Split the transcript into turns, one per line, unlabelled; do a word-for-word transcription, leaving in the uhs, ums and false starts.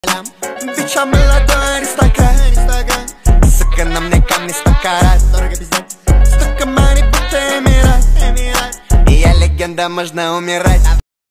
Бича молодой аристократ, сука, на мне камни сто карат. Столько money, будто эмират. И я легенда, можно умирать.